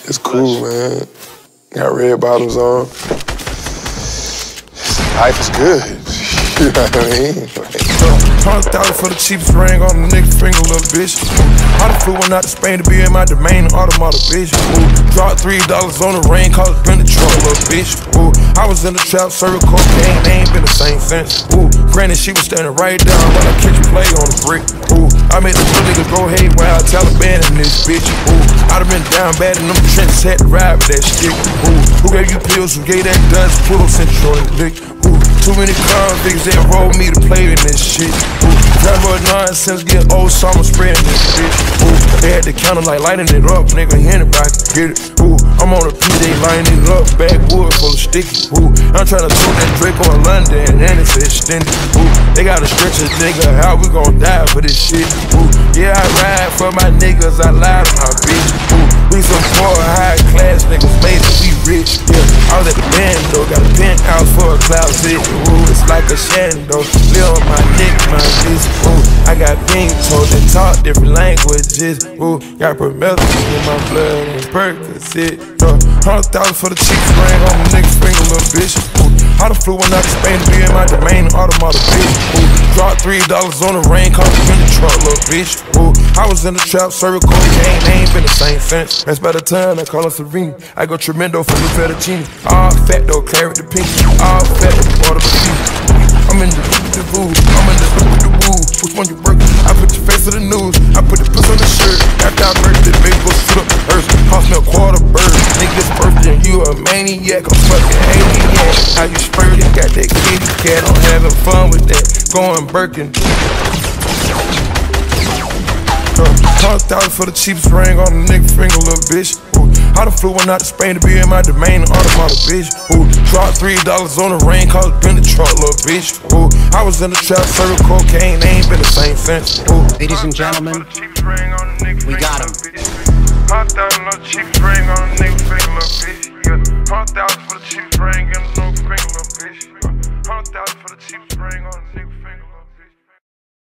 It's cool, man. Got red bottoms on. Life is good. You know what I mean? 100,000 for the cheapest ring on the nigga finger, little bitch. I done flew one out to Spain to be in my domain, automata, bitch. Dropped $3 on the ring, cause it's been the truck, little bitch. I was in the trap, serving cocaine, they ain't been the same since. Granted, she was standing right down when I catch a play on the brick. I made the two niggas go haywire, Taliban in this bitch. I done been down bad in them trenches, had to ride with that stick. Who gave you pills, who gave that dust, Pluto Central in the dick. Too many convicts that rolled me to play in this shit. Never nonsense, get old, so I'ma spreading this bitch. They had the counter like lighting it up, nigga, anybody can get it. I'm on a PJ lighting it up, backwood full of sticky. I'm tryna tote that Drake on London, and it's extended. They gotta stretch a nigga, how we gon' die for this shit? Yeah, I ride for my niggas, I lie to my bitch. We some poor, high class niggas, made it, we rich. Yeah, I was at the band though, got a penthouse for a closet. It's like a shando, live on my neck, my bitch. I got pink toes that talk different languages. Got promethazine in my blood and Percocet. 100,000 for the cheapest ring on the nigga finger, little bitch. I done flew one out to Spain to be in my domain, automata, bitch. Dropped $3 on the ring, cause it's been the truck, little bitch. I was in the trap, serving cocaine, they ain't been the same since. That's by the time I call her Serena. I go tremendo for new fettuccine. All fat though, carrot the pink. All fat though, water the pink. I'm in the boo, I'm in the woo. Which one you working? I put your face in the news. I put the puss on the shirt. After I murdered it, baby, go shoot up the earth. Cost me a quarter bird. Nigga, this birthday, you a maniac. I'm fucking maniac. How you spurting? Got that kitty cat. I'm having fun with that. Going Birkin. 100,000 for the cheapest ring on the nigga finger, little bitch. I done flew one out to Spain to be in my domain, automata, bitch. Dropped $3 on the ring, cause it's been the truck, little bitch. I was in the trap, serving cocaine, they ain't been the same since. Ladies and gentlemen, we got him. 100,000 on the cheapest ring on the nigga finger, little bitch. 100,000